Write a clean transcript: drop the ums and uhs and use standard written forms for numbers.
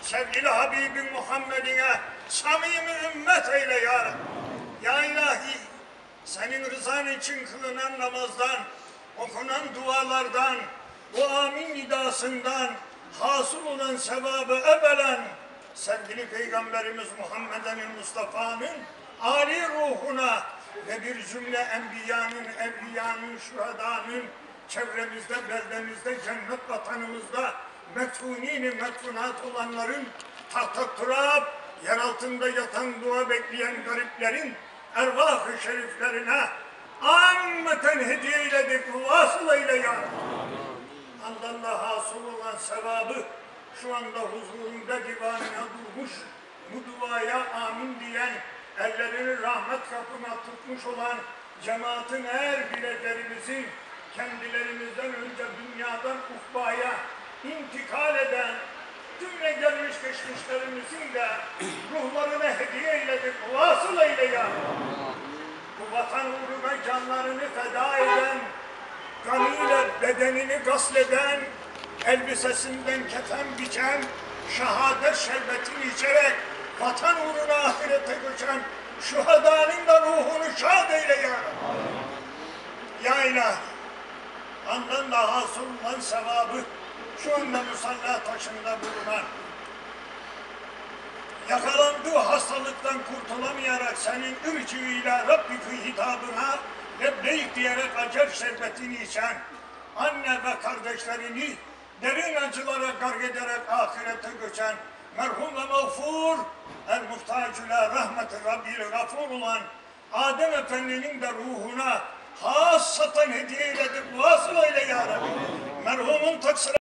sevgili Habibin Muhammed'ine samimi ümmet eyle ya Rabbi. Ya ilahi, senin rızan için kılınan namazdan, okunan dualardan, bu amin nidasından hasıl olan sevabı evvelen sevgili Peygamberimiz Muhammed'in Mustafa'nın âli ruhuna ve bir cümle enbiyanın, evliyanın, şuhadanın çevremizde, beldemizde, cennet vatanımızda metfunîn-i metfunat olanların tahta turab, yer altında yatan dua bekleyen gariplerin ervah-ı şeriflerine ammeten hediye eyledik, vasıl eyle ya Rabbi. Ondan da hasıl olan sevabı şu anda huzurunda divanına durmuş, bu duaya amin diyen, ellerini rahmet kapına tutmuş olan cemaatin her bireylerimizin kendilerimizden önce dünyadan ukbaya intikal eden cümle gelmiş geçmişlerimizin de ruhlarına hediye eyledik, vasıl eyle ya. Bu vatan uğruna canlarını feda eden, kanıyla bedenini gasleden, elbisesinden kefen biçen, şehadet şerbetini içerek vatan uğruna ahirete göçen şuhadanın da ruhunu şad eyle ya Rabbi. Ya ilahi, ondan da hasıl olan sevabı şu anda musalla taşında bulunan, yakalandığı hastalıktan kurtulamayarak senin ürcüyle Rabbiki hitabına lebbeyk diyerek acel şerbetini içen anne ve kardeşlerini derin acılara garg ederek ahirete göçen merhum ve mağfur el-muhtacüle rahmet-i Rabbil gafur olan Adem Efendi'nin de ruhuna hassaten hediye eyledik, vasıl eyle ya Rabbi. Merhumun taksir